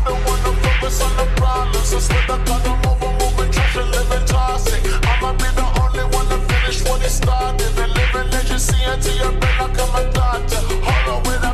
don't wanna focus on the problems. I swear to God, I'm over moving trash and living toxic. I'ma be the only one to finish what he started. And living legacy until your brain like I'm a doctor. Hold on, with a